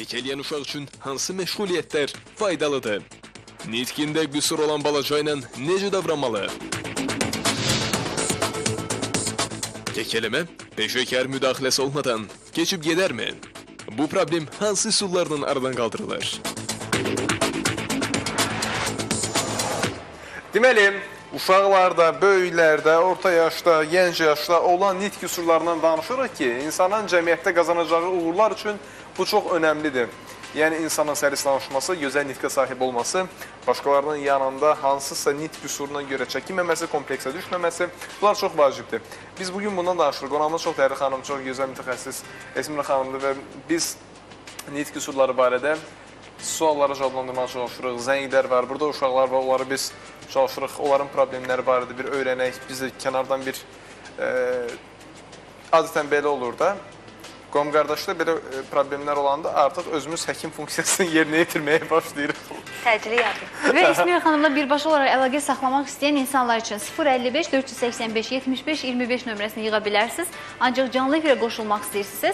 Kekələyən uşaq üçün hansı məşğuliyyətlər faydalıdır? Nitqində qüsur olan balaca ilə necə davranmalı? Kekələmə peşəkar müdaxiləsi olmadan keçib gedərmi? Bu problem hansı üsullarla aradan qaldırılır? Deməli, uşaqlarda, böyüklərdə, orta yaşda, gənc yaşda olan nitq üsullarından danışırıq ki, insanın cəmiyyətdə qazanacağı uğurlar üçün bu çox önəmlidir. Yəni, insanın səlis danışması, gözəl nitqə sahib olması, başqalarının yanında hansısa nitq üsuluna görə çəkinməməsi, kompleksə düşməməsi, bunlar çox vacibdir. Biz bugün bundan danışırıq. Qonağımız çox dəyərli xanım, çox gözəl mütəxəssis Esmira xanımdır və biz nitq üsulları barədə suallara cavablandırmağa çalışırıq. Zənglər var, burada uşaqlar var, onları biz çalışırıq, onların problemləri barədə bir öyrənək. Biz də kənardan bir adətən belə olur da. Qom qardaşda belə problemlər olanda artıq özümüz həkim funksiyasını yerinə yetirməyə başlayırıq. Təcili yardım. Və Esmira xanımla birbaşa olaraq əlaqə saxlamaq istəyən insanlar üçün 055-485-75-25 nömrəsini yığa bilərsiniz. Ancaq canlı efirə qoşulmaq istəyirsinizsə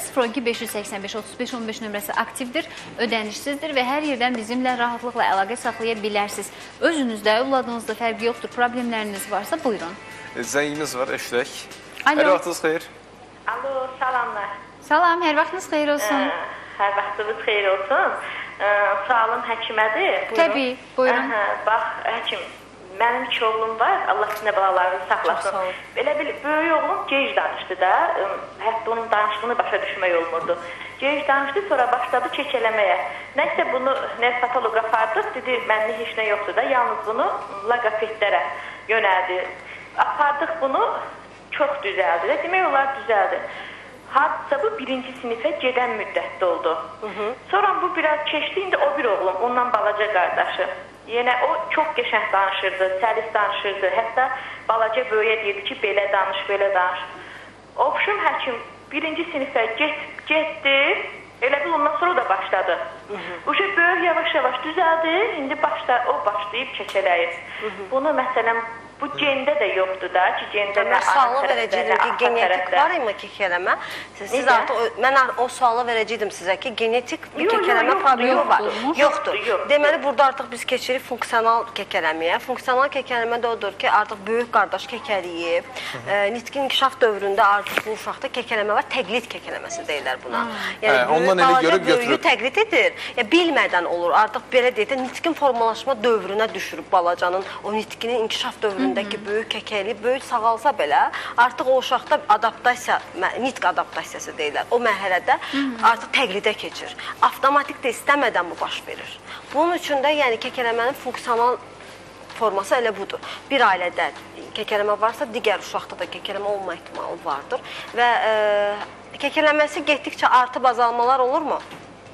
02-585-35-15 nömrəsi aktivdir, ödənişsizdir və hər yerdən bizimlə rahatlıqla əlaqə saxlaya bilərsiniz. Özünüzdə, övladınızda fərqi yoxdur, problemləriniz varsa buyurun. Zəngimiz var, eşlək. Alo. Hər vaxtınız xeyir. Alo, salamlar. Salam, hər vaxtınız xeyir olsun. Hər vaxtınız xeyir olsun. Sualım həkimədir. Təbii, buyurun. Bax, həkim, mənim 2 oğlum var, Allah sizinlə balalarını saxlasın. Belə bir böyük oğlum gec danışdı da, hətta onun danışdığını başa düşmək olmurdu. Gec danışdı, sonra başladı kekələməyə. Nəysə bunu nevropatoloqa apardıq, dedi, mənlik heç nə yoxdur da, yalnız bunu laqopedlərə yönəldi. Apardıq bunu, çox düzəldi. Demək olar düzəldi. Hadisə bu 1-ci sinifə gedən müddətdə oldu. Sonra bu biraz keçdi, indi o bir oğlum, ondan balaca qardaşı. Yenə o çox qəşəng danışırdı, səlis danışırdı. Hətta balaca böyüyə deyirdi ki, belə danış, belə danış. Obşum həkim 1-ci sinifə getdi, elə bil ondan sonra da başladı. Uşaq böyük yavaş-yavaş düzəldi, indi o başlayıb kəkələyir. Bunu məsələn, bu gendə də yoxdur da ki, gendə mən sualı verəcəydim ki, genetik var mı kekələmə? Siz artıq, mən o sualı verəcəydim sizə ki, genetik bir kekələmə problemi var. Yoxdur. Deməli, burada artıq biz keçirik funksional kekələməyə. Funksional kekələmə də odur ki, artıq böyük qardaş kekəliyib, nitqin inkişaf dövründə artıq bu uşaqda kekələmə var, təqlid kekələməsi deyirlər buna. Yəni, balaca böyüyü təqlid edir, bilmədən olur. Artıq belə deyək də, nitqin formalaşma dövrünə düşürüb balacanın, o nitqinin inkişaf dövründə böyük kəkəli, böyük sağalsa belə, artıq o uşaqda adaptasiya, nitq adaptasiyası deyirlər. O mərhələdə artıq təqlidə keçir. Avtomatik də istəmədən bu baş verir. Bunun üçün də yəni kəkələmənin funksional forması elə budur. Bir ailədə kəkələmə varsa, digər uşaqda da kəkələmə olma ehtimalı vardır. Və kəkələməsi getdikcə artıb azalmalar olurmu?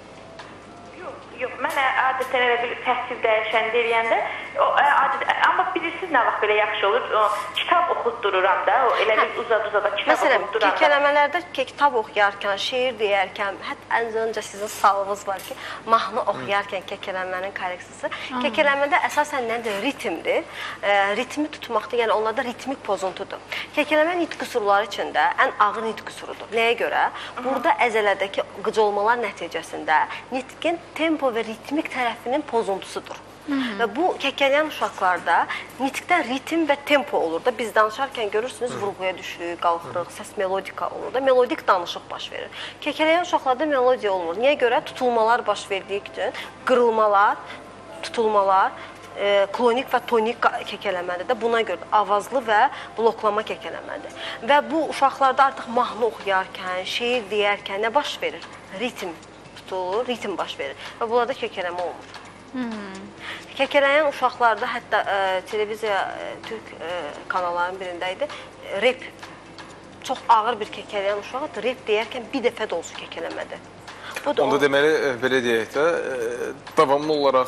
Yox, mən adətən elə bir təhsil dəyişən deyəndə, amma bilirsiniz nə vaxt belə yaxşı olur, kitab oxutdururam da, elə bir uzad-uzada kitab oxutdururam da. Məsələn, kekələmələrdə kitab oxuyarkən, şeir deyərkən, hətta öncə sizin sualınız var ki, mahnı oxuyarkən kekələmənin korreksiyası, kekələmədə əsasən nədir? Ritmdir. Ritmi tutmaqda, yəni onlarda ritmik pozuntudur. Kekələmə nitq üsulları içində ən ağır nitq üsuludur. Nəyə görə? Burada əzələdəki qıcolmalar nəticəsində nitqin tempo və ritmik tərəfinin pozuntusudur. Və bu kəkələyən uşaqlarda nitqdə ritm və tempo olur da. Biz danışarkən görürsünüz, vurğuya düşürük, qalxırıq, səs melodika olur da, melodik danışıq baş verir. Kəkələyən uşaqlarda melodiya olmur. Niyə görə? Tutulmalar baş verdiyi üçün qırılmalar, tutulmalar, klonik və tonik kəkələmədir də buna görə avazlı və bloklama kəkələmədir. Və bu uşaqlarda artıq mahnı oxuyarkən, şeir deyərkən nə baş verir? Ritm tutulur, ritm baş verir və bunlarda kəkələmə olmur. Kəkələyən uşaqlarda, hətta televiziya, Türk kanallarının birində idi, rep, çox ağır bir kəkələyən uşaq rep deyərkən bir dəfə də olsun kəkələmədir. Onda deməli, belə deyək də, davamlı olaraq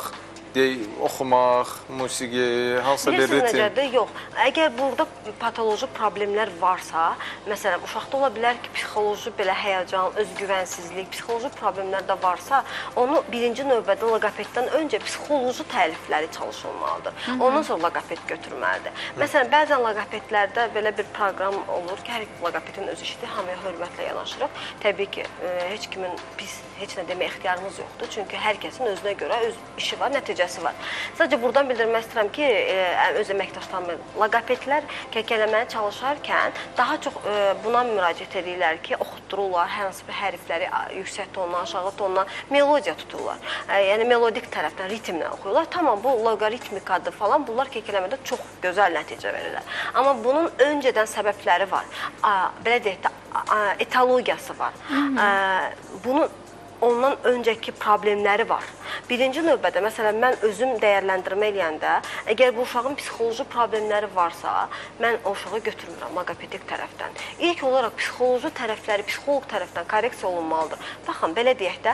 deyək, oxumaq, musiqi, hansısa bir Bilirsiniz ritim. necədir? Yox. Əgər burada patoloji problemlər varsa, məsələn, uşaqda ola bilər ki, psixoloji belə həyəcan, özgüvənsizlik, psixoloji problemlər də varsa, onu birinci növbədə loqopeddən öncə psixoloji tərifləri çalışılmalıdır. Ondan sonra loqoped götürməlidir. Məsələn, bəzən loqopedlərdə belə bir proqram olur ki, hər loqopedin öz işidir, hamıya hörmətlə yanaşırıq. Təbii ki, heç kimin pis, heç nə demək ixtiyarımız yoxdur. Çünki hər kəsin özünə görə öz işi var, nəticəsi var. Sadəcə buradan bildirmək istəyirəm ki, öz əməkdaşlarım, loqopedlər kəkələməyə çalışarkən daha çox buna müraciət edirlər ki, oxutdururlar, hər hansı bir hərfləri yüksək tondan, aşağı tondan melodiya tuturlar. Yəni melodik tərəfdən ritmlə oxuyurlar. Tamam, bu loqaritmikadır falan. Bunlar kəkələmədə çox gözəl nəticə verirlər. Amma bunun öncədən səbəbləri var. Belə deyək də, etologiyası var. Bunun ondan öncəki problemləri var. Birinci növbədə, məsələn, mən özüm dəyərləndirmə eləyəndə, əgər bu uşağın psixoloji problemləri varsa, mən o uşağı götürmürəm loqopedik tərəfdən. İlk olaraq psixoloji tərəfləri psixoloq tərəfdən korreksiya olunmalıdır. Baxın, belə deyək də,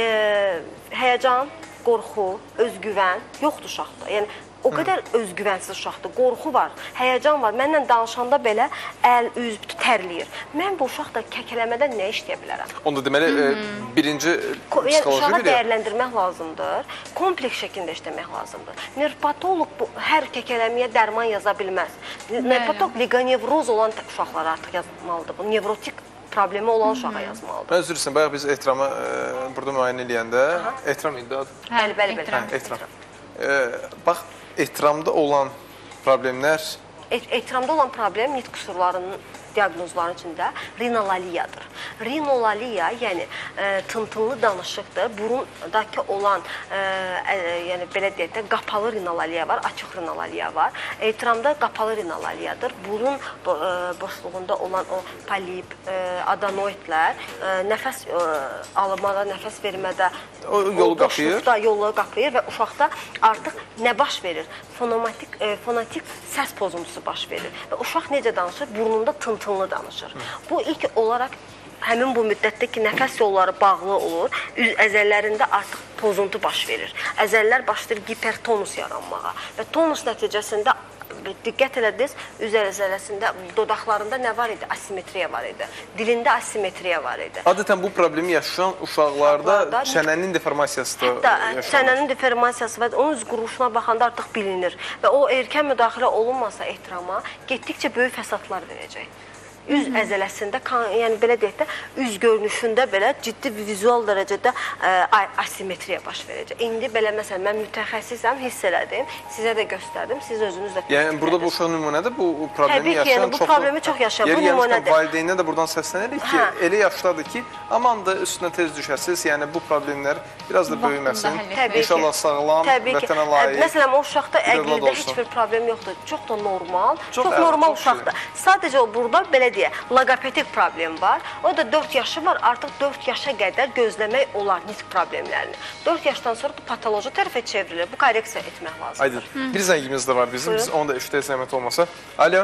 həyəcan, qorxu, özgüvən yoxdur uşaqda. Yəni, o qədər özgüvənsiz uşaqdır, qorxu var, həyəcan var. Mənlə danışanda belə əl, üz tərləyir. Mən bu uşaqda kəkələmədən nə işləyə bilərəm? Onda deməli, birinci Yəni, psixoloji uşağı bir dəyərləndirmək lazımdır, kompleks şəkildə işləmək lazımdır. Nevropatoloq hər kəkələməyə dərman yaza bilməz. Nevropatoloq liqonevroz olan uşaqlara artıq yazmalıdır. Bu nevrotik problemi olan uşağa yazmalıdır. Mən üzr istəyirəm, bayaq biz ehtiramı burada müayinə eləyəndə, ehtiram idi adı? Bəli. Ehtiram. Bax, ehtiramda olan problemlər... Ehtiramda olan problem nitq qüsurlarının diaqnozların içində rinolaliyadır. Rinolaliya, yəni tıntınlı danışıqdır. Burundakı olan, yəni belə deyək də, qapalı rinolaliya var, açıq rinolaliya var. Ehtiramda qapalı rinolaliyadır. Burun boşluğunda olan o polip, adenoidlər nəfəs almada, nəfəs vermədə boşluqda yolu qapıyır və uşaqda artıq nə baş verir? Fonetik səs pozuntusu baş verir. Və uşaq necə danışır? Burnunda tıntınlı danışır. Bu ilk olaraq həmin bu müddətdə ki, nəfəs yolları bağlı olur, üz əzəllərində artıq pozuntu baş verir. Əzəllər başlayır hipertonus yaranmağa və tonus nəticəsində diqqət elədiniz, üz əzələsində, dodaqlarında nə var idi? Asimetriya var idi. Dilində asimetriya var idi. Adətən bu problemi yaşayan uşaqlarda çənənin deformasiyası da yaşanır. Çənənin deformasiyası və onun üz quruluşuna baxanda artıq bilinir və o erkən müdaxilə olunmasa ehtirama, getdikcə böyük fəsadlar verəcək. Üz əzələsində, yəni belə deyək də, üz görünüşündə belə ciddi vizual dərəcədə asimetriya baş verəcək. İndi belə, məsələn, mən mütəxəssisəm, hiss elədim, sizə də göstərdim, siz özünüz də yəni, burada bu uşaq nümunədə bu problemi yaşayan çoxdur. Təbii ki, yəni, bu problemi çox yaşayan, bu nümunədə. Valideynə də buradan səslənərik ki, elə yaşdadır ki, aman da üstünə tez düşəsiz, yəni bu problemlər biraz da böyüməsin. İnşallah sağlam, vətənə layiq. Məsələn, o uşaqda əqildə heç bir problem yoxdur. Çox da normal, çox normal uşaqdır. Sadəcə o burada belə loqopedik problem var. O da 4 yaşı var. Artıq 4 yaşa qədər gözləmək olar nitq problemlərini. 4 yaşdan sonra bu patoloji tərəfə çevrilir. Bu korreksiya etmək lazımdır. Aydın. Bir zəngimiz də var bizim. Biz onu da eşitək zəhmət olmasa. Alo.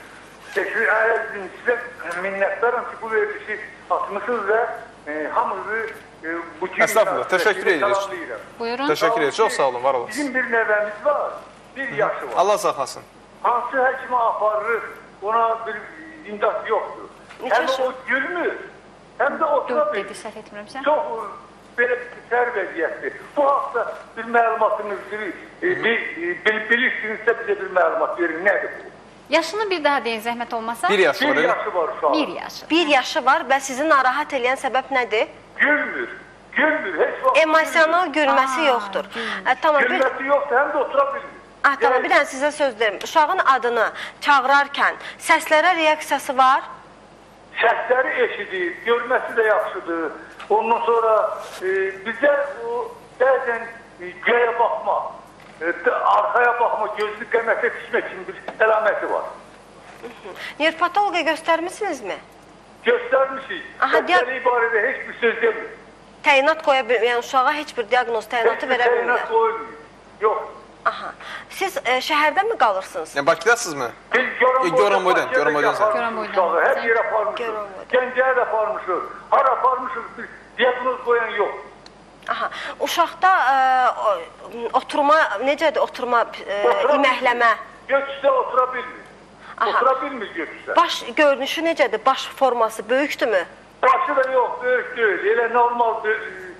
Sizə minnətdaram ki, bu verilişi atmışsınız və hamınızı bu kimi... Estağfurullah. Təşəkkür edirik. Buyurun. Təşəkkür edirik. Çox sağ olun. Var olasın. Bizim bir nəvəmiz var. 1 yaşı var. Allah saxlasın. Hansı həkimə aparırıq, ona bir imdat yoxdur. Həm o gülmür, həm də otura bilir. Səhv etmirəmsə. Çox belə sər vəziyyətdir. Bu haqda bir məlumatınız bilirsinizsə bizə bir məlumat verin. Nədir bu? Yaşını bir daha deyin, zəhmət olmasa. 1 yaşı var. 1 yaşı var uşaq. 1 yaşı. 1 yaşı var və sizi narahat edən səbəb nədir? Gülmür. Heç vaxt Emosional gülməsi yoxdur. Gülməsi yoxdur, həm də otura bilmir. Tamam, bir dənə sizə söz verim. Uşağın adını çağırarkən səslərə reaksiyası var? Səsləri eşidir, görməsi də yaxşıdır. Ondan sonra bizə bəzən göyə baxma, arxaya baxma, gözlü qəmətə düşmək kimi bir əlaməti var. Nevropatoloqa göstərmisinizmi? Göstərmişik. Səsləri barədə heç bir söz demir. Təyinat qoya bilmir, yəni uşağa heç bir diaqnoz təyinatı verə bilmir. Təyinat qoyulmuyor. Yox. Aha. Siz şəhərdə mi qalırsınız? Bakıdasınızmı? Biz Göranboydan. Hər yerə aparmışıq. Gəncəyə də aparmışıq. Hara aparmışıq, bir diaqnoz qoyan yox. Aha, uşaqda oturma, necədir oturma, iməkləmə? Göksüzə otura bilmir. Otura bilmir göksüzə. Baş görünüşü necədir? Baş forması böyükdürmü? Başı da yox, böyük deyil. Elə normaldır.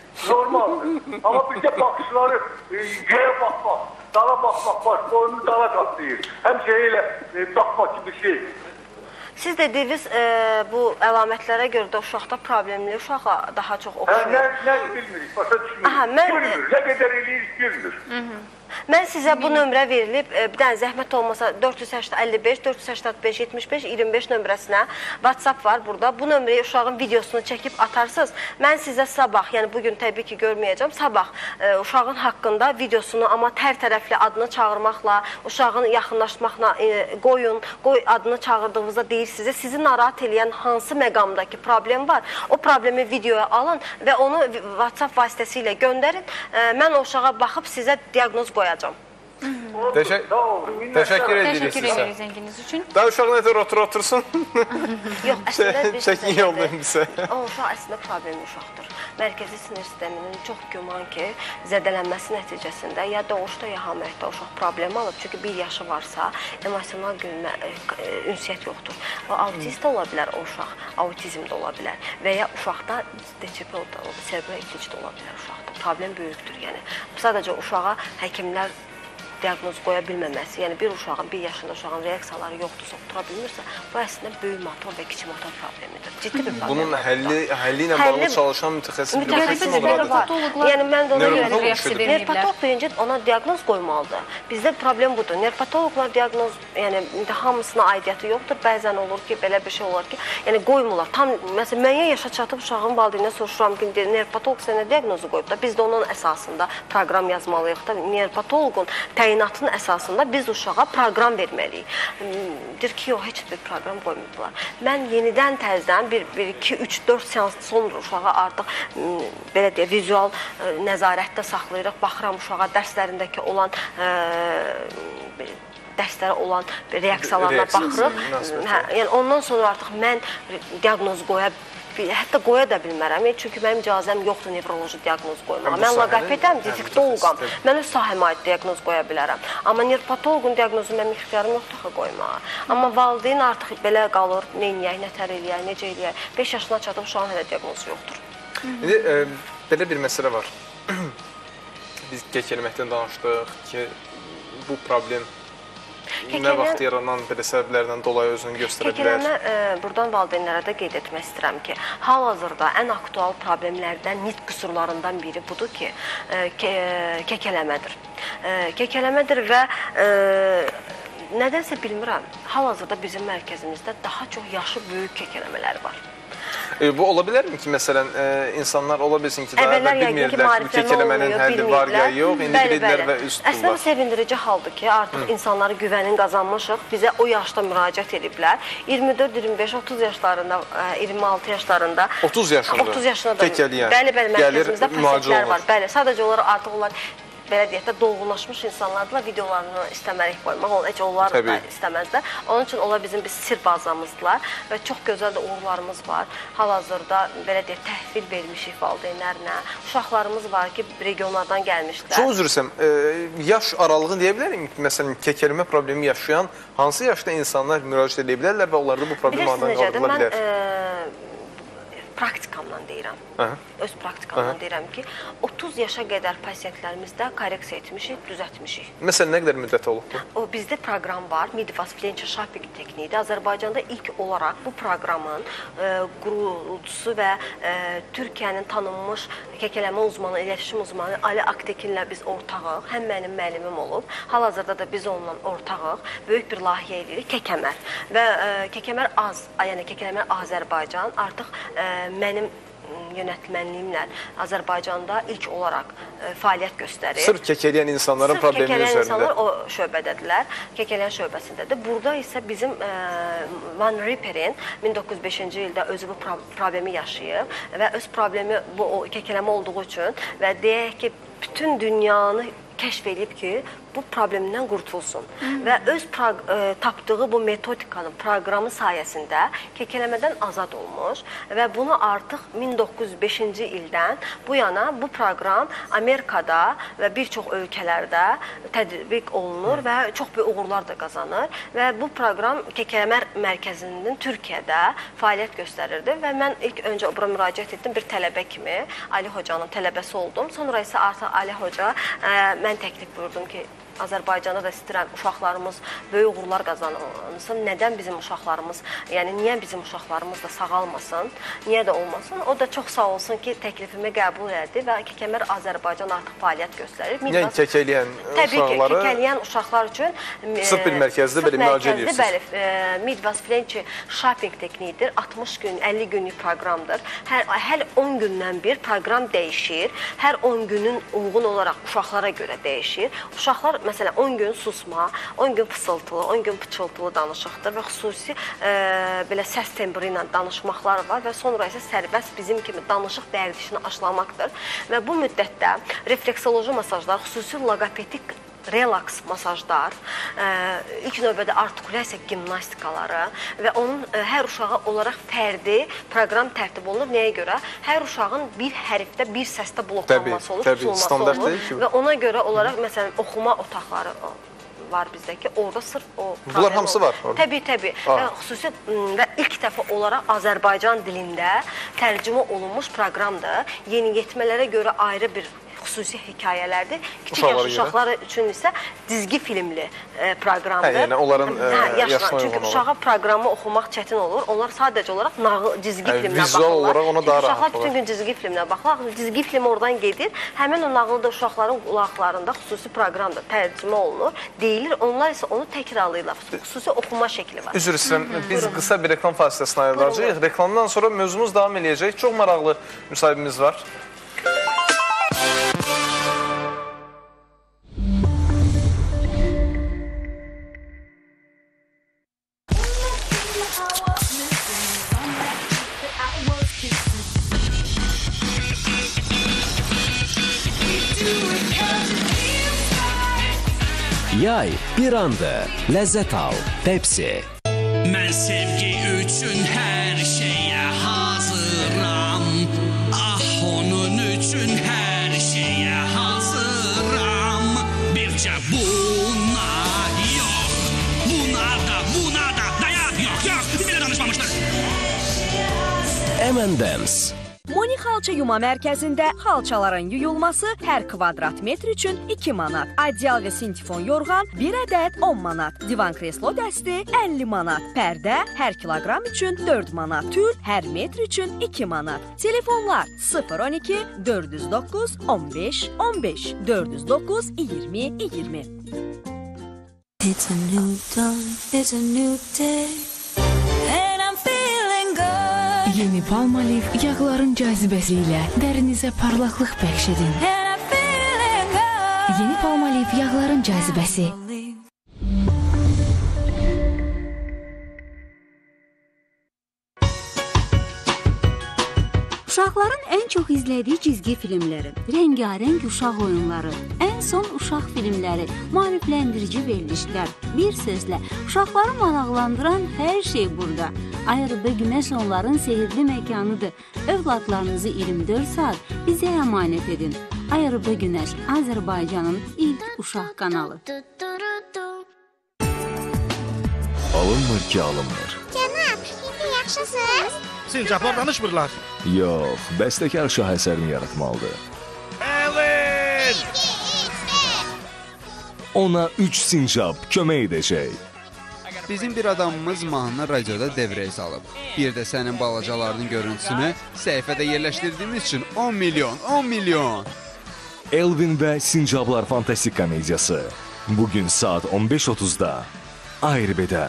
Amma bir de bakışları göğe bakmak, dala bakmak, baş boynunu dala katlayır. Həmişə elə bakmak gibi şey. Siz dediniz bu əlamətlərə görə də uşaqda problemli uşağa daha çox oxşuyur. Ne bilmirik, başa düşmürük. Gülmür, ne kadar eləyirik gülmür. Mən sizə bu nömrə verilib, bir dənə zəhmət olmasa 455 485 75 25 nömrəsinə WhatsApp var burada. Bu nömrəyə uşağın videosunu çəkib atarsınız. Mən sizə sabah, yəni bugün təbii ki görməyəcəm, sabah uşağın haqqında videosunu, amma hər tərəfli adını çağırmaqla, uşağın yaxınlaşmaqla qoy adını çağırdığınızda deyir sizə, sizi narahat edən hansı məqamdakı problem var, o problemi videoya alın və onu WhatsApp vasitəsilə göndərin. Mən o uşağa baxıb sizə diaqnoz qoyacağım. Təşəkkür edirik Təşəkkür edirik zənginiz üçün. Daha uşaq nədir otursun? Yox, əslində bir çəkin yollayın bizə. O uşaq əslində problemli uşaqdır. Mərkəzi sinir sisteminin çox güman ki, zədələnməsi nəticəsində ya doğuşda, ya hamiləkdə uşaq problemi alıb. Çünki bir yaşı varsa, emosional ünsiyyət yoxdur. O autist ola bilər o uşaq, autizm də ola bilər və ya uşaqda DCP da, serebral iflic də ola bilər uşaqda. Problem böyükdür, yəni. Sadəcə uşağa həkimlər diaqnoz qoya bilməməsi, yəni bir uşağın, bir yaşında uşağın reaksiyaları yoxdursa, otura bilmirsə, bu əslində böyük motor və kiçik motor problemidir. Ciddi bir problem. Bunun həlli ilə bağlı çalışan mütəxəssislər var. Yəni mən də ona görə reaksiya verməyiblər. Nerpatolog birinci ona diaqnoz qoymalıdır. Bizdə problem budur. Nerpatologlar diaqnoz, yəni hamısına aidiyyəti yoxdur. Bəzən olur ki, belə bir şey olur ki, yəni qoymurlar. Tam məsələn müəyyən yaşa çatıb uşağın valideyninə soruşuram ki, nerpatolog sənə diaqnozu qoyub da, biz də onun əsasında proqram yazmalıyıq da. Nerpatoloqun təyinatın əsasında biz uşağa proqram verməliyik. Deyir ki, yox, heç bir proqram qoymayıblar. Mən yenidən təzdən 1, 2, 3, 4 seans sonra uşağa artıq belə deyək, vizual nəzarətdə saxlayırıq, baxıram uşağa dərslərindəki olan dərslərə olan reaksiyalarına baxırıq. Yəni ondan sonra artıq mən diaqnoz hətta qoya da bilmərəm. Çünki mənim icazəm yoxdur nevroloji diaqnoz qoymağa. Mən loqopedəm, dialektoloqam. Mən öz sahəmə aid diaqnoz qoya bilərəm. Amma nerpatoloqun diaqnozu mənim ixtiyarım yoxdur qoymağa. Amma valideyn artıq belə qalır, nə eləyək, nətər eləyək, necə eləyək. 5 yaşına çatıb uşağın hələ diaqnozu yoxdur. İndi belə bir məsələ var. Biz qeyd-keliməkdən danışdıq ki, bu problem nə vaxt yaranan belə səbəblərdən dolayı özünü göstərə bilər? Kəkələmə, buradan valideynlərə də qeyd etmək istəyirəm ki, hal-hazırda ən aktual problemlərdən, nitq qüsurlarından biri budur ki, kəkələmədir. Kəkələmədir və nədənsə bilmirəm, hal-hazırda bizim mərkəzimizdə daha çox yaşı böyük kəkələmələr var. Bu ola bilərmi ki, məsələn, insanlar ola bilsin ki, daha evvel bilməyirlər ki, bu kəkələmənin həlli var ya yox, indi bilirlər və üst tuturlar. Əslində sevindirici haldır ki, artıq insanları güvənin qazanmışıq, bizə o yaşda müraciət ediblər. 24, 25, 30 yaşlarında, 26 yaşlarında. 30 yaşında? 30 yaşında da. Təkəliyən. Bəli, mərkəzimizdə pasientlər var. Bəli, sadəcə olaraq artıq onlar belə deyək də, dolğunlaşmış insanlarla videolarını istəmərik qoymaq, heç onlar da istəməzlər. Onun üçün onlar bizim bir sir bazamızdılar və çox gözəl də uğurlarımız var. Hal-hazırda belə deyək, təhvil vermişik valideynlərinə. Uşaqlarımız var ki, regionlardan gəlmişlər. Çox üzr istəyirəm, yaş aralığını deyə bilərim ki, məsələn, kəkələmə problemi yaşayan hansı yaşda insanlar müraciət edə bilərlər və onlarda bu problem anadan qaldırıla bilər? Praktikamdan deyirəm, öz praktikamdan deyirəm ki, 30 yaşa qədər pasientlərimizdə korreksiya etmişik, düzətmişik. Məsələn, nə qədər müddət olub bu? Bizdə proqram var, Midwas Flencher Shopping tekniğidir. Azərbaycanda ilk olaraq bu proqramın qurucusu və Türkiyənin tanınmış kəkələmə uzmanı, iletişim uzmanı Ali Aktekinlə biz ortağıq. Həm mənim müəllimim olub, hal-hazırda da biz onunla ortağıq. Böyük bir layihə edirik, Kəkəmər. Və Kəkəmər yəni Kəkələmə Azərbaycan artıq mənim yönətmənliyimlə Azərbaycanda ilk olaraq fəaliyyət göstərir. Sırf kəkələyən insanların problemi üzərində. Sırf kəkələyən insanlar o şöbədədirlər, kəkələyən şöbəsindədir. Burada isə bizim Van Ripperin 1905-ci ildə özü bu problemi yaşayıb və öz problemi bu kəkələmə olduğu üçün və deyək ki, bütün dünyanı kəşf edib ki, bu problemdən qurtulsun və öz tapdığı bu metodikanın, proqramı sayəsində kekələmədən azad olmuş və bunu artıq 1905-ci ildən bu yana bu proqram Amerikada və bir çox ölkələrdə tətbiq olunur və çox böyük uğurlar da qazanır və bu proqram Kekələmə Mərkəzinin Türkiyədə fəaliyyət göstərirdi və mən ilk öncə bura müraciət etdim bir tələbə kimi, Ali Hocanın tələbəsi oldum. Sonra isə artıq Ali Hoca mən təklif buyurdum ki, Azərbaycanda da istəyirəm uşaqlarımız böyük uğurlar qazansın. Nədən bizim uşaqlarımız, yəni niyə bizim uşaqlarımız da sağalmasın, niyə də olmasın? O da çox sağ olsun ki, təklifimi qəbul etdi və Kekəmər Azərbaycan artıq fəaliyyət göstərir. Yəni kekələyən uşaqları... Təbii ki, kekələyən uşaqlar üçün... Sırf bir mərkəzdə belə müalicə edirsiniz. Bəli, Midwest French shopping teknikidir. 60 gün, 50 günlük proqramdır. Hər 10 gündən bir proqram dəyişir. Hər 10 günün uyğun olaraq uşaqlara görə dəyişir. Uşaqlar məsələn 10 gün susma, 10 gün fısıltılı, 10 gün pıçıltılı danışıqdır və xüsusi belə səs tembri ilə danışmaqlar var və sonra isə sərbəst bizim kimi danışıq vərdişini aşılamaqdır və bu müddətdə refleksoloji masajlar, xüsusi logopedik relaks masajlar, ilk növbədə artikulyasiya gimnastikaları və onun hər uşağa olaraq fərdi proqram tərtib olunur. Nəyə görə? Hər uşağın bir hərfdə, bir səsdə bloklanması olur, tutulması olur və ona görə olaraq, məsələn, oxuma otaqları var bizdəki, orada sırf o problem bunlar hamısı var orada? Təbii. Xüsusi və ilk dəfə olaraq Azərbaycan dilində tərcümə olunmuş proqramdır. Yeniyetmələrə görə ayrı bir xüsusi hekayələrdir. Kiçik yaş uşaqları üçün isə dizgi filmli proqramdır. Yəni onların yaşına uyğun olur. Çünki uşağa proqramı oxumaq çətin olur. Onlar sadəcə olaraq dizgi filminə baxırlar. Vizual olaraq ona daha rahat olur. Uşaqlar bütün gün dizgi filminə baxırlar. Dizgi film oradan gedir. Həmin o nağıl da uşaqların qulaqlarında xüsusi proqramda tərcümə olunur. Deyilir. Onlar isə onu təkrarlayırlar. Xüsusi oxuma şəkli var. Üzr istəyirəm. Biz qısa bir reklam fasiləsinə ayrılacağıq. Reklamdan sonra mövzumuz davam edəcək. Çox maraqlı müsahibimiz var. Yay bir anda, ləzzət al, Pepsi. Mən sevgi üçün hər şeyə hazıram. Ah, onun üçün hər şeyə hazıram. Bircə buna yox, buna da, dayan, yox, belə danışmamışdıq. M&M's. Moni xalça yuma mərkəzində xalçaların yuyulması hər kvadrat metr üçün 2 manat. Adial və sintifon yorğan 1 ədəd 10 manat. Divan kreslo dəsti 50 manat. Pərdə hər kiloqram üçün 4 manat. Tül hər metr üçün 2 manat. Telefonlar 012 409 15 15 409 20 20. It's a new dawn, it's a new day. Yeni Palmolive yağların cazibəsi ilə dərinizə parlaqlıq bəxş edin. Yeni Palmolive yağların cazibəsi. Uşaqların ən çox izlədiyi cizgi filmləri, rəngarəng uşaq oyunları, ən son uşaq filmləri, maarifləndirici verilişlər, bir sözlə, uşaqları maraqlandıran hər şey burada. Ayrıca Günəş onların sehirli məkanıdır. Övladlarınızı 24 saat bizə əmanət edin. Ayrıca Günəş, Azərbaycanın ilk uşaq kanalı. Alınmır ki, alınmır. Cənab, indi yaxşısınız? Sincablar danışmırlar. Yox, bəstəkar şah əsərini yaratmalıdır. Ellen! Ona 3 sincab kömək edəcək. Bizim bir adamımız mahnını radioda devrəyə salıb. Bir də sənin balacalarının görüntüsünü səhifədə yerləşdirdiyimiz üçün 10 milyon, 10 milyon. Elvin və Sincablar fantastik komediyası. Bugün saat 15:30-da. ARB-də.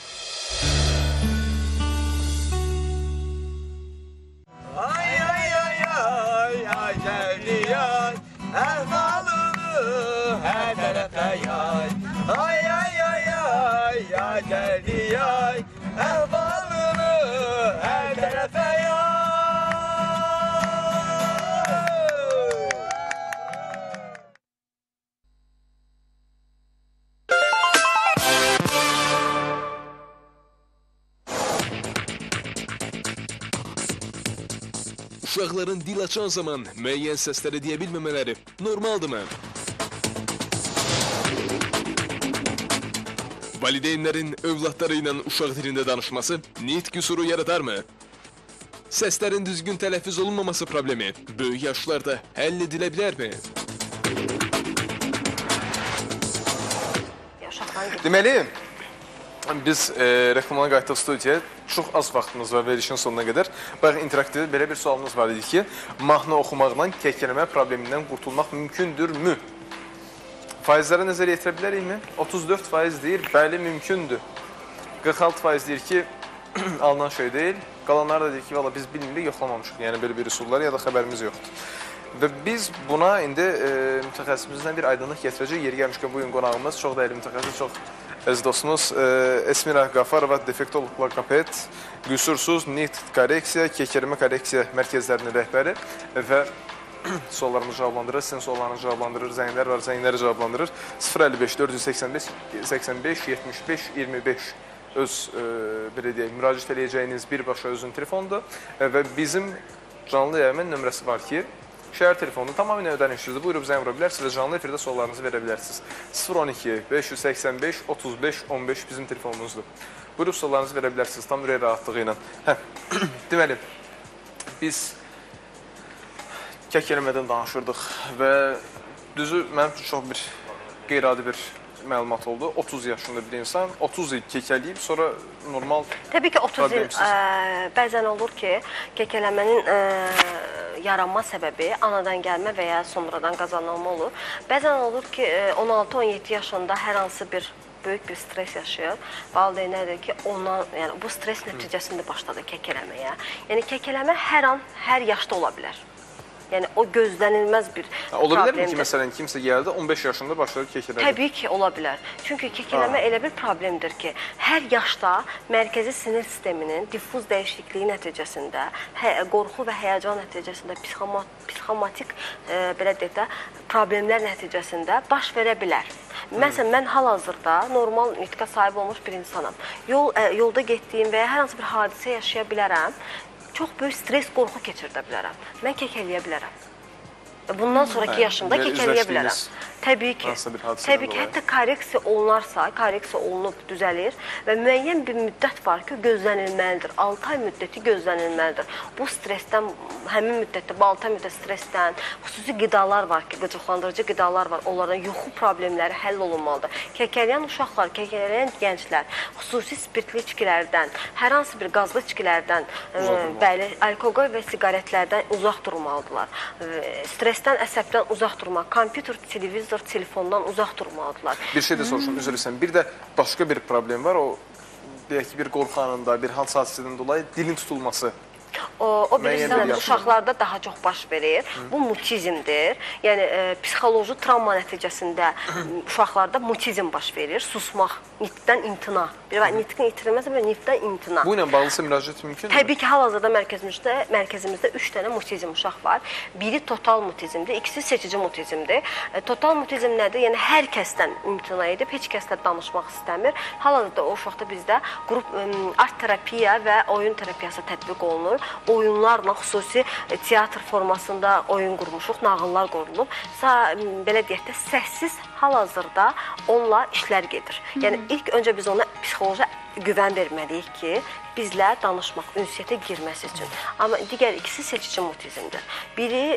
Her tarafa yay. Ay ay ay ay ay geldi yay. Ehvalını her tarafa yay. uşaqların dil açan zaman müəyyən səsləri deyə bilməmələri normaldırmı? Valideynlərin övladları ilə uşaq dilində danışması nitq qüsuru yaradarmı? Səslərin düzgün tələffüz olunmaması problemi böyük yaşlarda həll edilə bilərmi? Deməli, biz reklamına qayıtdıq studiyaya. Çox az vaxtımız var verilişin sonuna qədər. Bayaq interaktivdə belə bir sualımız var idi ki, mahnı oxumaqla kəkələmə problemindən qurtulmaq mümkündürmü? Faizlərə nəzər yetirə bilərikmi? 34% deyir, bəli, mümkündür. 46% deyir ki, alınan şey deyil. Qalanlar da deyir ki, valla biz bilmirik, yoxlamamışıq. Yəni, belə bir üsullar ya da xəbərimiz yoxdur. Və biz buna indi mütəxəssisimizdən bir aydınlıq gətirəcək. Yeri gəlmişkən bugün qonağımız çox dəyərli mütəxəssis, çox əziz dostumuz Esmira Qafarova, defektolog logoped, qüsursuz nitq korreksiya, kəkələmə korreksiya mərkəzlərinin rəhbəri və suallarımızı cavablandırır, sizin suallarınızı cavablandırır, zənglər var, zəngləri cavablandırır. 055 485 85 75 25 öz belə deyək, müraciət edəcəyiniz birbaşa özün telefonudur və bizim canlı yayımın nömrəsi var ki, şəhər telefonu tamamilə ödənişsizdir. Buyurub zəng vura bilərsiniz və canlı efirdə suallarınızı verə bilərsiniz. 012 585 35 15 bizim telefonumuzdur. Buyurub suallarınızı verə bilərsiniz tam ürək rahatlığı ilə. Deməli, biz kəkələmədən danışırdıq və düzü mənim üçün çox bir qeyri-adi bir məlumat oldu. 30 yaşında bir insan 30 il kəkələyib, sonra normal Təbii ki, 30 il bəzən olur ki, kəkələmənin yaranma səbəbi anadan gəlmə və ya sonradan qazanılma olur. Bəzən olur ki, 16-17 yaşında hər hansı bir böyük bir stres yaşayır. Valideynlər deyir ki, yəni bu stres nəticəsində başladı kəkələməyə. Yəni kəkələmə hər an, hər yaşda ola bilər. Yəni o gözlənilməz bir problemdir. Ola bilərmi ki, məsələn, kimsə gəldi, 15 yaşında başladı kəkələmə? Təbii ki, ola bilər. Çünki kəkələmə elə bir problemdir ki, hər yaşda mərkəzi sinir sisteminin difuz dəyişikliyi nəticəsində, qorxu və həyəcan nəticəsində, psixomatik belə deyək də, problemlər nəticəsində baş verə bilər. Məsələn, mən hal-hazırda normal nitqə sahib olmuş bir insanam. Yolda getdiyim və ya hər hansı bir hadisə yaşaya bilərəm. Çox böyük stres, qorxu keçirdə bilərəm. Mən kəkələyə bilərəm. Bundan sonraki yaşımda kəkələyə bilərəm. Təbii ki, hətta korreksiya olunarsa, korreksiya olunub düzəlir və müəyyən bir müddət var ki, gözlənilməlidir. 6 ay müddəti gözlənilməlidir. Bu stresdən, həmin müddətdə, bu 6 ay müddət stresdən, xüsusi qidalar var ki, qıcıqlandırıcı qidalar var, onlardan yuxu problemləri həll olunmalıdır. Kəkələyən uşaqlar, kəkələyən gənclər, xüsusi spirtli içkilərdən, hər hansı bir qazlı içkilərdən, bəli, alkoqol və siqaretlərdən uzaq durmalıdırlar. Stresdən, əsəbdən uzaq durmaq, kompüter, televizor, telefondan uzaq durmalıdırlar. Bir şey də soruşum, üzr istəyirəm. Bir də başqa bir problem var, o deyək ki, bir qorxu anında, bir hansı hadisədən dolayı dilin tutulması. O bilirsiniz, uşaqlarda daha çox baş verir. Bu mutizmdir. Yəni, psixoloji travma nəticəsində uşaqlarda mutizm baş verir. Susmaq, nitqdən imtina. Nitqin itirilməsi və nitqdən imtina. Bu ilə bağlısa müraciət mümkündür? Təbii ki, hal-hazırda mərkəzimizdə 3 dənə mutizm uşaq var. Biri total mutizmdir, ikisi seçici mutizmdir. Total mutizm nədir? Yəni, hər kəsdən imtina edib, heç kəslə danışmaq istəmir. Hal-hazırda o uşaqda bizdə qrup art terapiya və oyun terapiyası tətbiq olunur. Oyunlarla xüsusi teatr formasında oyun qurmuşuq, nağıllar qurulub. Belə deyək də, səssiz hal-hazırda onunla işlər gedir. Yəni, ilk öncə biz ona psixoloji güvən verməliyik ki, bizlə danışmaq, ünsiyyətə girməsi üçün. Amma digər ikisi seçici mutizmdir. Biri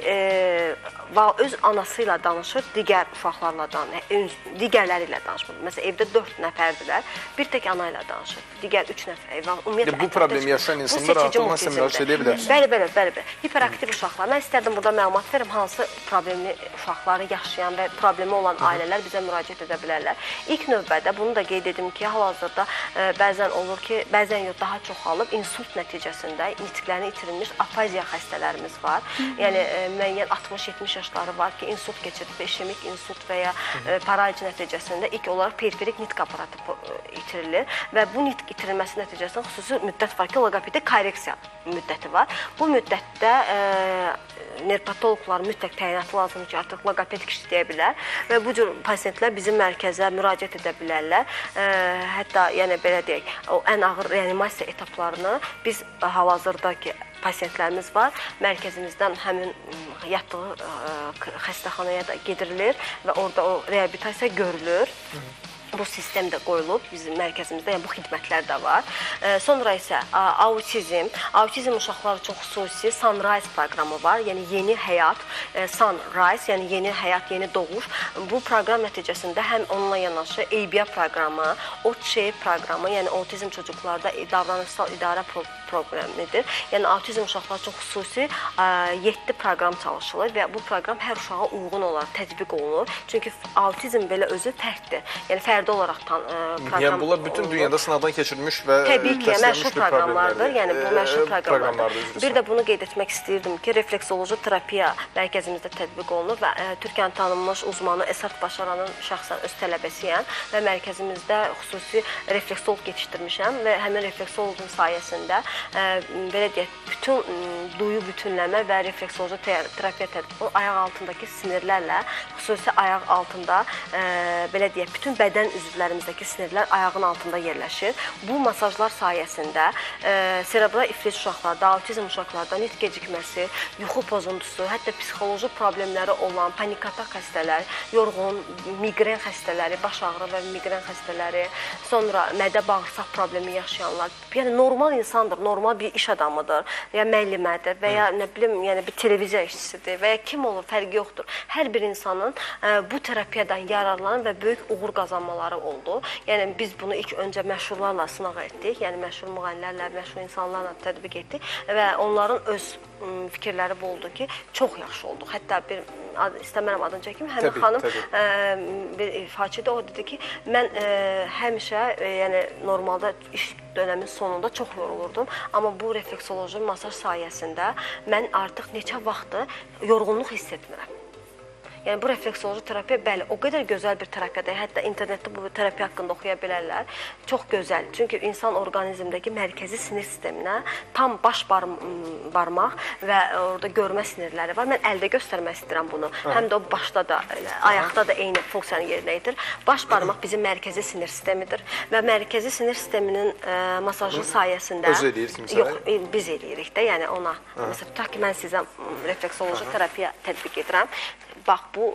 öz anası ilə danışır, digər uşaqlarla danışır, digərləri ilə danışmır. Məsələn, evdə 4 nəfərdirlər, bir tək ana ilə danışır, digər 3 nəfər. Bu problemi yaşayan insanlar artıqdan sən müraciət edə bilər. Bəli. Hiperaktiv uşaqlar. Mən istərdim burada məlumat verim, hansı problemli uşaqları yaşayan və problemi olan ailələr bizə müraciət edə bilərlər. İlk növbədə bunu da qeyd edim ki, hal-hazırda bəzən olur ki, bəzən yox, daha çoxalıb, insult nəticəsində nitqlərini itirilmiş afaziya xəstələrimiz var. Yəni, müəyyən 60-70 yaşları var ki, insult keçirib, işemik insult və ya paraliz nəticəsində ilk olaraq periferik nitq aparatı itirilir və bu nitq itirilməsi nəticəsində xüsusi müddət var ki, loqopedi korreksiya müddəti var. Bu müddətdə nerpatoloqlar mütləq təyinatı lazımdır ki, artıq loqoped işləyə bilər və bu cür pasientlər bizim mərkəzə müraciət edə bilərlər. Hətta, yəni belə deyək, o ən ağır reanimasiya etaplarını biz hal-hazırdakı pasientlərimiz var. Mərkəzimizdən həmin yatdığı xəstəxanaya da gedirilir və orada o reabilitasiya görülür. Bu sistem də qoyulub bizim mərkəzimizdə, yəni bu xidmətlər də var. Sonra isə autizm uşaqlar üçün xüsusi Sunrise proqramı var. Yəni yeni həyat, Sunrise, yəni yeni həyat, yeni doğuş. Bu proqram nəticəsində həm onunla yanaşı ABA proqramı, ODSHE proqramı, yəni autizm çocuklarda davranışsal idarə proqramıdır. Yəni autizm uşaqlar üçün xüsusi 7 proqram çalışılır və bu proqram hər uşağa uyğun olaraq tətbiq olunur. Çünki autizm belə özü fərddir. Yəni fərdi olaraq proqram. Yəni bunlar bütün dünyada sınavdan keçirilmiş və təbii ki, məşhur proqramlardır. Yəni bu məşhur proqramlardır. Bir də bunu qeyd etmək istəyirdim ki, refleksoloji terapiya mərkəzimizdə tətbiq olunur və Türkiyənin tanınmış uzmanı Əsad Başaranın şəxsən öz tələbəsiyəm və mərkəzimizdə xüsusi refleksoloq yetişdirmişəm və həmin refleksoloqun sayəsində belə deyək, bütün duyu bütünləmə və refleksoloji terapiya tətbiqi ayaq altındakı sinirlərlə, xüsusi ayaq altında belə deyək, bütün bədən üzvlərimizdəki sinirlər ayağın altında yerləşir. Bu masajlar sayəsində serebral iflis uşaqlarda, autizm uşaqlarda nitq gecikməsi, yuxu pozuntusu, hətta psixoloji problemləri olan panik atak xəstələri, yorğun, migren xəstələri, baş ağrı və migren xəstələri, sonra mədə-bağırsaq problemi yaşayanlar, yəni normal insandır, normal bir iş adamıdır, ya müəllimədir və ya nə bilim, yəni bir televiziya işçisidir və ya kim olur, fərqi yoxdur. Hər bir insanın bu terapiyadan yararlanan və böyük uğur qazanmaları oldu. Yəni biz bunu ilk öncə məşhurlarla sınaq etdik, yəni məşhur müğənnilərlə, məşhur insanlarla tətbiq etdik və onların öz fikirləri bu oldu ki, çox yaxşı olduq. Hətta bir istəmərəm adını çəkim, həmin xanım bir ifaçıda o dedi ki, mən həmişə, yəni normalda iş dönəmin sonunda çox yorulurdum, amma bu refleksoloji masaj sayəsində mən artıq neçə vaxtdır yorğunluq hiss etmirəm. Yəni bu refleksoloji terapiya bəli, o qədər gözəl bir terapiyadır. Hətta internetdə bu terapiya haqqında oxuya bilərlər. Çox gözəl. Çünki insan orqanizmdəki mərkəzi sinir sisteminə tam baş barmaq və orada görmə sinirləri var. Mən əldə göstərmək istəyirəm bunu. Həm də o başda da, ayaqda da eyni funksiyanı yerinə yetirir. Baş barmaq bizim mərkəzi sinir sistemidir və mərkəzi sinir sisteminin masajı sayəsində öz eləyirsiniz? Yox, biz eləyirik də, yəni ona. Məsələn, tutaq ki, mən sizə refleksoloji terapiya tətbiq edirəm. Bax, bu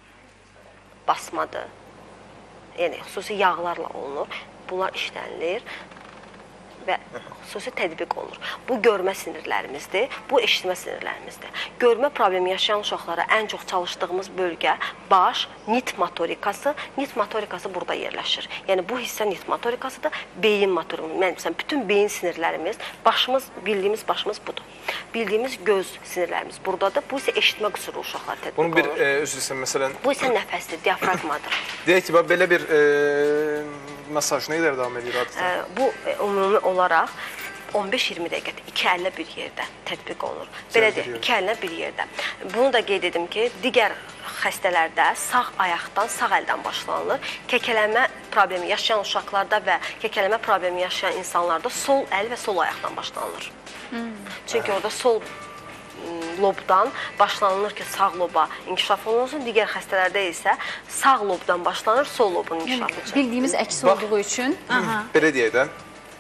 basmadır, yəni xüsusi yağlarla olunur, bunlar işlənilir və xüsusi tətbiq olunur. Bu görmə sinirlərimizdir, bu eşitmə sinirlərimizdir. Görmə problemi yaşayan uşaqlara ən çox çalışdığımız bölgə baş, nit motorikası. Nit motorikası burada yerləşir. Yəni bu hissə nit motorikasıdır, beyin motorikası. Məsələn, bütün beyin sinirlərimiz, başımız, bildiyimiz başımız budur. Bildiyimiz göz sinirlərimiz buradadır. Bu isə eşitmə qüsuru uşaqlar tətbiq olunur. Bunun bir özü isə məsələn... Bu isə nəfəsdir, diafragmadır. Deyək ki, belə bir masaj nə qədər davam edir adətən? Bu ümumi olaraq 15-20 dəqiqə, 2 əllə bir yerdə tətbiq olunur. Belə deyək, 2 əllə bir yerdə. Bunu da qeyd edim ki, digər xəstələrdə sağ ayaqdan, sağ əldən başlanılır. Kəkələnmə problemi yaşayan uşaqlarda və kəkələnmə problemi yaşayan insanlarda sol əl və sol ayaqdan başlanılır. Çünki orada sol lobdan başlanılır ki, sağ loba inkişaf olunsun. Digər xəstələrdə isə sağ lobdan başlanır, sol lobun inkişafı üçün. Bildiyimiz əks olduğu üçün. Belə deyək də.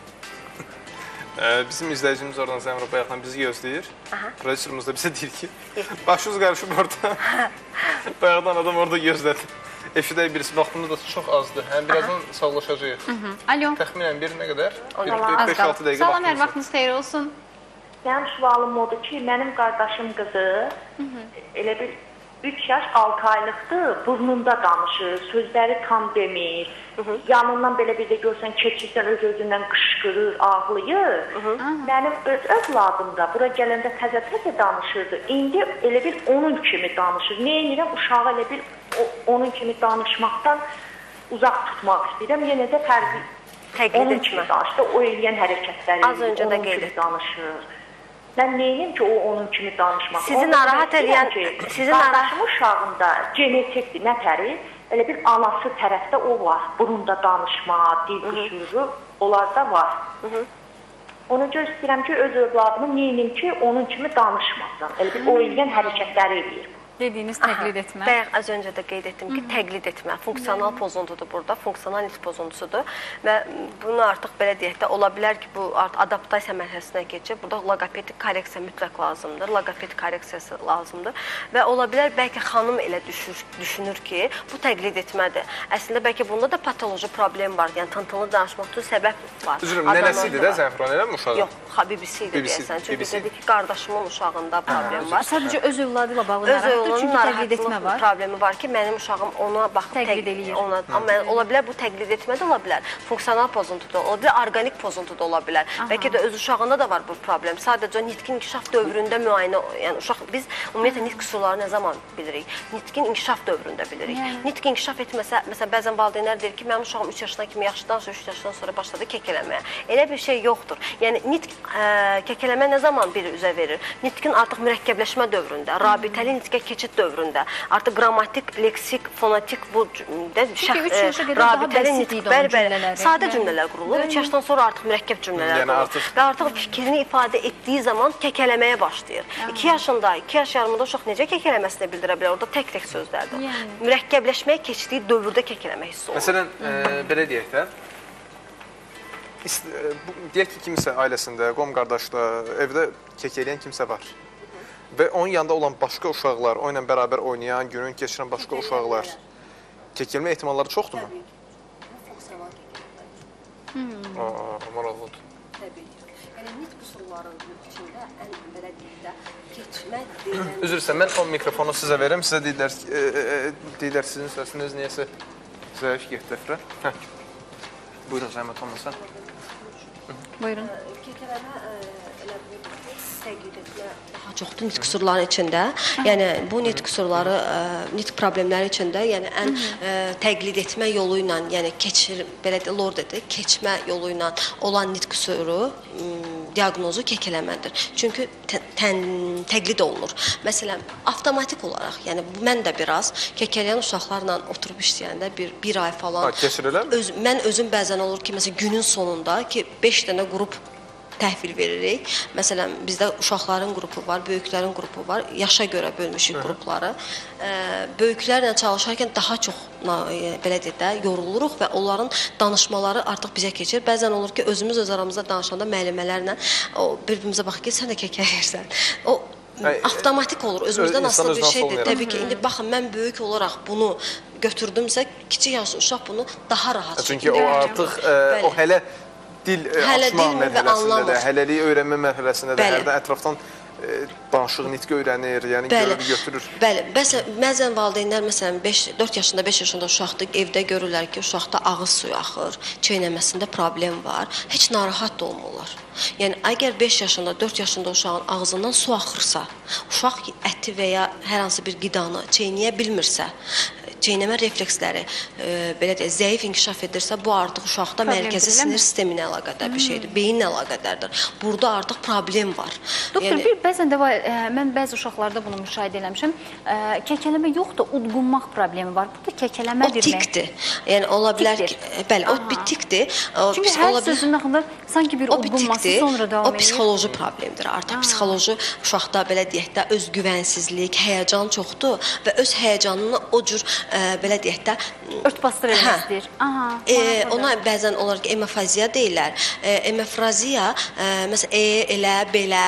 Bizim izləyicimiz oradan Zəmrə bayaqdan bizi gözləyir. Prodüserimiz də bizə deyir ki, başınız qarışıb orada. Bayaqdan adam orada gözlədi. Eşidək birisi, vaxtımız da çox azdır. Həm birazdan sağlaşacağıq. Alo. Təxminən bir nə qədər? 5-6 dəqiqə. Salam, hər vaxtınız xeyir olsun. Mənim sualım odur ki, mənim qardaşım qızı elə bir 3 yaş 6 aylıqdır, burnunda danışır, sözləri tam demir. Yanından belə bir də görsən, keçirsən öz-özündən qışqırır, ağlayır. Mənim öz övladım da bura gələndə təzə-təzə danışırdı. İndi elə bir onun kimi danışır. Nə edirəm? Uşağı elə bir onun kimi danışmaqdan uzaq tutmaq istəyirəm. Yenə də fərqli onun kimi danışır. O eləyən hərəkətləri onun kimi danışır. Mən neyim ki, o onun kimi danışmaq? Sizi narahat edən... Qardaşım uşağında genetikdir, nətəri? Elə bir anası tərəfdə o var. Burunda danışma, dil qüsuru, onlarda var. Ona görə istəyirəm ki, öz övladımı neyim ki, onun kimi danışmasın. Elə bir o eləyən hərəkətləri eləyir. Dediyiniz təqlid etmə. Bayaq az öncə də qeyd etdim ki, təqlid etmə funksional pozuntudur burada, funksional nitq pozuntusudur və bunu artıq belə deyək də ola bilər ki, bu artıq adaptasiya mərhələsinə keçir. Burada loqopedik korreksiya mütləq lazımdır, loqopedik korreksiyası lazımdır və ola bilər bəlkə xanım elə düşünür ki, bu təqlid etmədir. Əslində bəlkə bunda da patoloji problem var, yəni tantanalı danışmaq üçün səbəb var. Üzrüm, nənəsi idi də Zəfran, elə mi uşağı? Yox, bibisi idi deyəsən. Çünki dedi ki, qardaşımın uşağında problem var. Sadəcə öz övladı ilə bağlı narahatdır, çünki təqlid etmə var. Problemi var ki, mənim uşağım ona baxıb təqlid eləyir. Amma ola bilər bu təqlid etmə də ola bilər, funksional pozuntu da ola bilər, orqanik pozuntu da ola bilər. Bəlkə də öz uşağında da var bu problem. Sadəcə nitqin inkişaf dövründə müayinə, yəni uşaq biz ümumiyyətlə nitq qüsurları nə zaman bilirik? Nitqin inkişaf dövründə bilirik. Nitq inkişaf etməsə, məsələn bəzən valideynlər deyir ki, mənim uşağım 3 yaşından kimi yaxşıdan sonra 3 yaşdan sonra başladı kekələməyə. Elə bir şey yoxdur. Yəni nitq kekələmə nə zaman bir üzə verir? Nitqin artıq mürəkkəbləşmə dövründə, rabitəli nitqə keçid dövründə, artıq qrammatik, leksik, fonetik bu rabitəli nitq sadə cümlələr qurulur. 3 yaşdan sonra artıq mürəkkəb cümlələr qurulur. Və artıq fikrini ifadə etdiyi zaman kekələməyə başlayır. 2 yaşında, 2 yaş yarımında uşaq necə kekələməsini bildirə bilər? Orada tək-tək sözlərdir. Mürəkkəbləşməyə keçdiyi dövrdə kekələmə hissi olur. Məsələn, belə deyək də, deyək ki, kimsə ailəsində, qom-qardaşda, evdə kekeləyən kimsə var. Və onun yanında olan başqa uşaqlar, o ilə bərabər oynayan, günün keçirən başqa uşaqlar kekelmə ehtimalları çoxdurmu? Maraqlıdır. Təbii ki. Yəni, nitq qüsurlarının içində ən belə deyək də, keçmə deyilən... Üzr istəyirəm, mən o mikrofonu sizə verim, sizə deyirlər sizin səsiniz niyəsə zəif getdəfrə. Buyurun, zəhmət olmasa. Buyurun. Kekələmə elə bu təqlid etmə daha çoxdur nitq qüsurları içində. Yəni, bu nitq qüsurları, nitq problemləri içində, yəni ən təqlid etmə yolu ilə, yəni belə də lord edir, keçmə yolu ilə olan nitq qüsuru diaqnozu kekələmədir. Çünki təqlid olunur. Məsələn, avtomatik olaraq, yəni mən də biraz kekələyən uşaqlarla oturub işləyəndə bir ay falan... Keçirirlər mi? Mən özüm bəzən olur ki, məsələn, günün sonunda ki, 5 dənə qrup təhvil veririk. Məsələn, bizdə uşaqların qrupu var, böyüklərin qrupu var. Yaşa görə bölmüşük qrupları. Böyüklərlə çalışarkən daha çox, belə deyək də, yoruluruq və onların danışmaları artıq bizə keçir. Bəzən olur ki, özümüz öz aramızda danışanda müəllimələrlə bir-birimizə baxır ki, sən də kəkələyirsən. O, avtomatik olur, özümüzdən asılı bir şeydir. Təbii ki, indi baxın, mən böyük olaraq bunu götürdümsə, kiçik yaşlı uşaq bunu daha rahat çünki o artıq, o hələ dil açma mərhələsində də, hələlik öyrənmə mərhələsində də, hərdən ətrafdan danışıq, nitqi öyrənir, yəni görür, götürür. Bəli, bəzən valideynlər, məsələn, 4 yaşında, 5 yaşında uşaqdır, evdə görürlər ki, uşaqda ağız suyu axır, çeynəməsində problem var, heç narahat da olmurlar. Yəni, əgər 5 yaşında, 4 yaşında uşağın ağzından su axırsa, uşaq əti və ya hər hansı bir qidanı çeynəyə bilmirsə, çeynəmə refleksləri belə deyək, zəif inkişaf edirsə, bu artıq uşaqda mərkəzi sinir sisteminə əlaqədar bir şeydir, beyinlə əlaqədardır. Burada artıq problem var. Doktor, bəzən də mən bəzi uşaqlarda bunu müşahidə eləmişəm, kəkələmə yox da udqunmaq problemi var. Bu da kəkələmədir. O tikdir. Yəni, ola bilər ki, bəli, o bir tikdir. Çünki hər sözün axında sanki bir udqunması sonra davam edir. O psixoloji problemdir. Artıq psixoloji uşaqda, belə deyək də, özgüvənsizlik, həyəcan çoxdur və öz həyəcanını o cür belə deyək də örtbasdır eləmək istəyir. Ona bəzən olar ki, emofraziya deyirlər. Emofraziya, məsələn, elə, belə,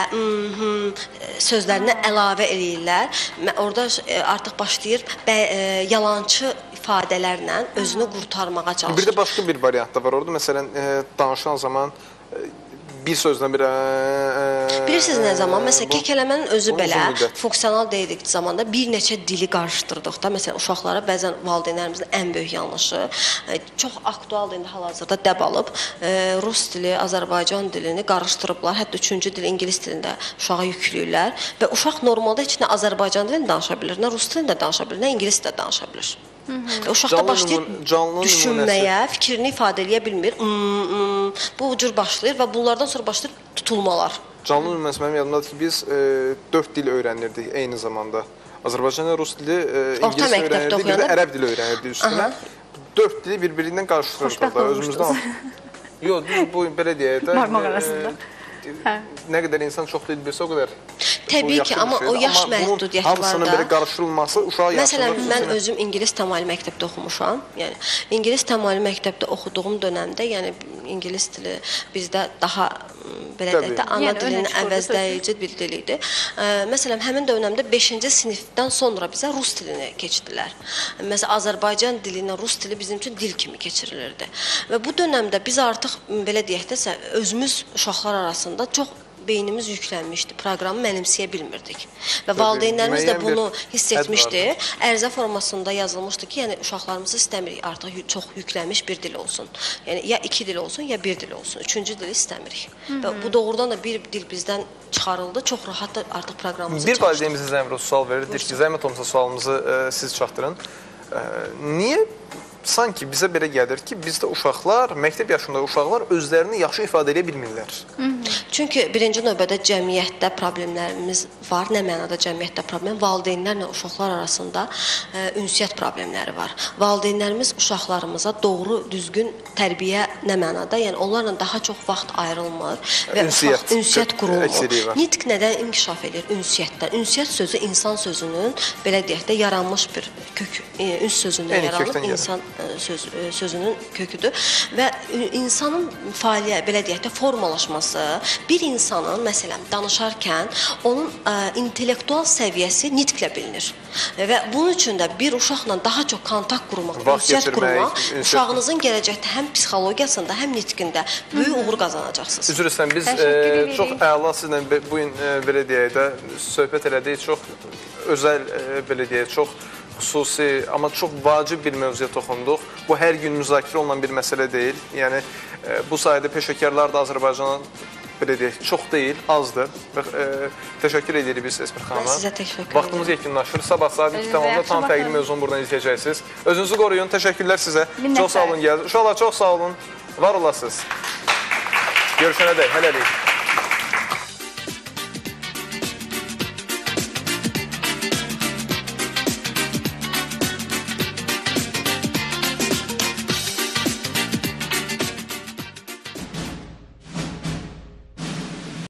sözlərinə əlavə eləyirlər. Orada artıq başlayır yalançı ifadələrlə özünü qurtarmağa çalışır. Bir də başqa bir variant da var orada. Məsələn, danışan zaman bir sözlə bir... Bilirsiniz nə zaman? Məsələn, kekələmənin özü belə funksional deyilik zamanda bir neçə dili qarışdırdıqda, məsələn, uşaqlara bəzən valideynlərimizin ən böyük yanlışı, çox aktualdır indi hal-hazırda dəb alıb, rus dili, Azərbaycan dilini qarışdırıblar, hətta 3-cü dil ingilis dilində uşağa yükləyirlər və uşaq normalda heç nə Azərbaycan dilini danışa bilir, nə rus dilində danışa bilir, nə ingilis də danışa bilir. Uşaq da başlayır düşünməyə, fikrini ifadə eləyə bilmir. Bu cür başlayır və bunlardan sonra başlayır tutulmalar. Canlı nümunəsi mənim yadımdadır ki, biz 4 dil öyrənirdik eyni zamanda. Azərbaycan və rus dili, ingilis öyrənirdik, bir də ərəb dili öyrənirdik üstünə. 4 dili bir-birindən qarşılaşdırdıqda özümüzdən... Yox, bu belə deyək də... Marmaq arasında. nə qədər insan çox dil bilsə, o qədər Təbii ki, amma o yaş məhdudiyyəti var da. Hamısının belə qarışdırılması uşağı yaşında... Məsələn, mən özüm İngilis təmayüllü məktəbdə oxumuşam. Yəni, İngilis təmayüllü məktəbdə oxuduğum dönəmdə, yəni İngilis dili bizdə daha belə deyək də, ana dilinin əvəzləyici bir dil idi. Məsələn, həmin dönəmdə 5-ci sinifdən sonra bizə rus dilini keçdilər. Məsələn, Azərbaycan dili ilə rus dili bizim üçün dil kimi keçirilirdi. Və bu dönəmdə biz artıq, belə deyək də, özümüz uşaqlar arasında çox beynimiz yüklənmişdi, proqramı mənimsəyə bilmirdik. Və valideynlərimiz də bunu hiss etmişdi. Ərizə formasında yazılmışdı ki, yəni uşaqlarımızı istəmirik artıq çox yüklənmiş bir dil olsun. Yəni ya 2 dil olsun, ya 1 dil olsun. 3-cü dili istəmirik. Və bu doğrudan da bir dil bizdən çıxarıldı. Çox rahat da artıq proqramımızı çalışdıq. Bir valideynimizə zəhmət sual verir. Deyir ki, zəhmət olmasa sualımızı siz çatdırın. Niyə sanki bizə belə gəlir ki, bizdə uşaqlar, məktəb yaşında uşaqlar özlərini yaxşı ifadə edə bilmirlər. Çünki birinci növbədə cəmiyyətdə problemlərimiz var. Nə mənada cəmiyyətdə problem? Valideynlərlə uşaqlar arasında ünsiyyət problemləri var. Valideynlərimiz uşaqlarımıza doğru, düzgün tərbiyə nə mənada? Yəni, onlarla daha çox vaxt ayrılmır və ünsiyyət qurulmur. Nitq nədən inkişaf edir? Ünsiyyətdən. Ünsiyyət sözü insan sözünün, belə deyək də, yaranmış bir kök, üns sözündən yaranıb insan sözünün köküdür və insanın fəaliyyət, belə deyək də, formalaşması bir insanın, məsələn, danışarkən onun intellektual səviyyəsi nitqlə bilinir və bunun üçün də bir uşaqla daha çox kontakt qurmaq, ünsiyyət qurmaq uşağınızın gələcəkdə həm psixologiyasında, həm nitqində böyük uğur qazanacaqsınız. Üzr istəyirəm, biz çox əla sizlə bugün, belə deyək də, söhbət elədik, çox özəl, belə deyək, çox xüsusi, amma çox vacib bir mövzuya toxunduq. Bu, hər gün müzakirə olunan bir məsələ deyil. Yəni, bu sayədə peşəkarlar da Azərbaycanın, belə deyək, çox deyil, azdır. Təşəkkür edirik biz Esmir xanıma. Mən sizə təşəkkür edirəm. Vaxtımız yekunlaşır. Sabah saat 2:10-da tam fərqli mövzunu buradan izləyəcəksiniz. Özünüzü qoruyun. Təşəkkürlər sizə. Çox sağ olun. Uşaqlar, çox sağ olun. Var olasınız. Görüşənə dək. Hələlik.